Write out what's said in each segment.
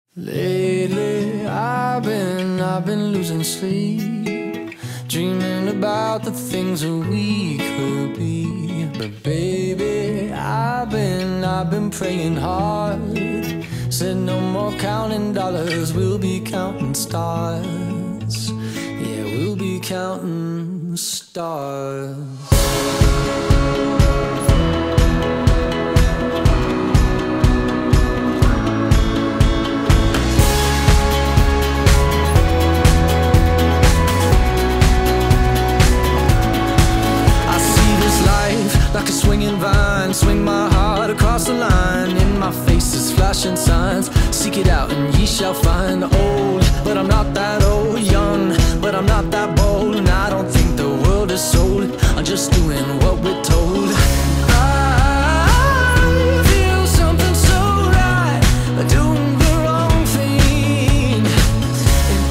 Lately I've been losing sleep, dreaming about the things that we could be. But baby, I've been praying hard. Said no more counting dollars, we'll be counting stars. Yeah, we'll be counting stars. Like a swinging vine, swing my heart across the line. In my face is flashing signs, seek it out and ye shall find. Old, but I'm not that old. Young, but I'm not that bold. And I don't think the world is sold, I'm just doing what we're told. I feel something so right, doing the wrong thing. And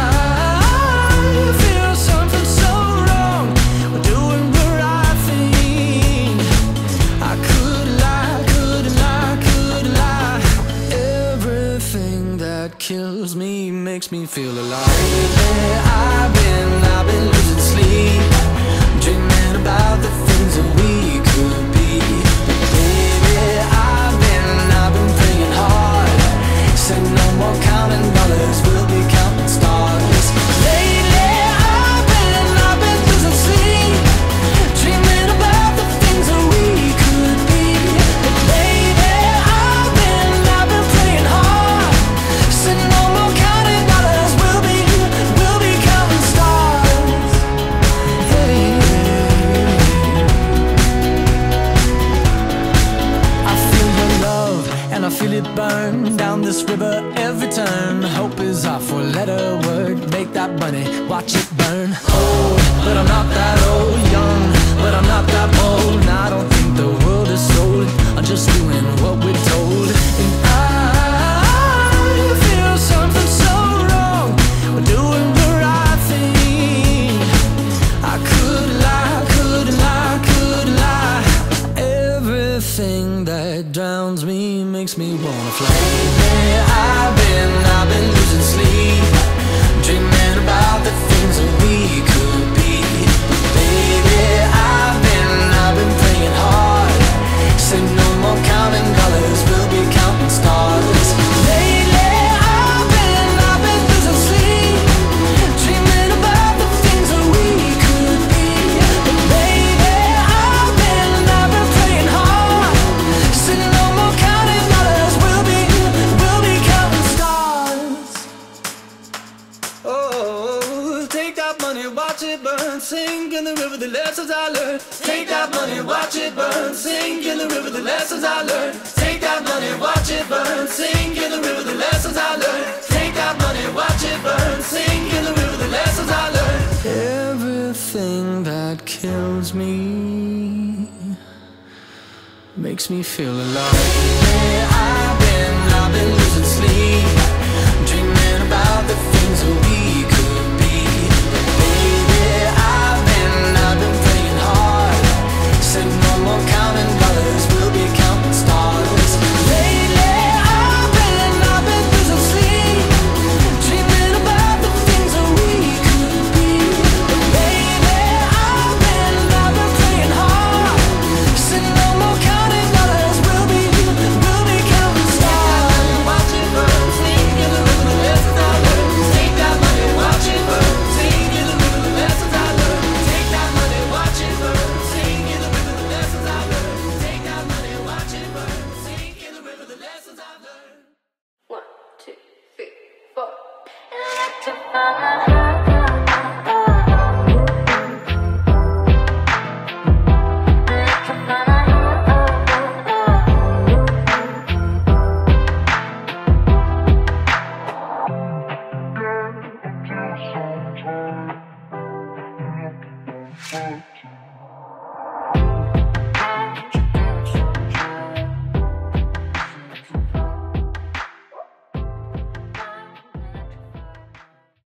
I feel something so wrong, doing the right thing. I could lie, could lie. Everything that kills me makes me feel alive. I've been losing sleep, dreaming about the things that we could be. Baby, I've been praying hard. Said no more counting dollars, we'll be counting stars. Lately, I've been losing sleep, dreaming about the things that we could be. But baby, I've been praying hard. Said no more counting dollars, we'll be counting stars. Hey. I feel your love and I feel it burn down this river every turn. Hope is our four-letter word. Make that money, watch it burn. Old, but I'm not that old. Young, but I'm not that bold. And I don't think the world is sold, I'm just doing what we're told. And I feel something so wrong, we're doing the right thing. I could lie, could lie. Everything that drowns me makes me wanna fly. I've been losing sleep, dreaming about the things that we could be. Baby, I've been praying hard. Said no more counting dollars, we'll be counting stars. Lately, I've been losing sleep, dreaming about the things that we could be. But baby, I've been praying hard. Said no more counting dollars, we'll be counting stars. Oh, take that money, watch it burn, sink in the river, the lessons I learned. Take that money, watch it burn, sink in the river, the lessons I learned. Take that money, watch it burn, sink in the river, the lessons I learned. Take that money, watch it burn, sink in the river, the lessons I learned. Everything that kills me makes me feel alive. I've been losing sleep, dreaming about the things that we could be. Baby, I've been praying hard. Said no more counting dollars, we'll be counting stars. Lately, I've been losing sleep, dreaming about the things that we could be. But baby, I've been praying hard. Said no more counting dollars, we'll be counting stars. Watch it burn, sink in the river, the lessons I learned. Take that money, watch it burn, sink in the river, the lessons I learned. Take that money, watch it burn, sink in the river, the lessons I learned. Take that money, watch it burn, sink in the river, the lessons I learned. 1, 2, 3, 4. Sometimes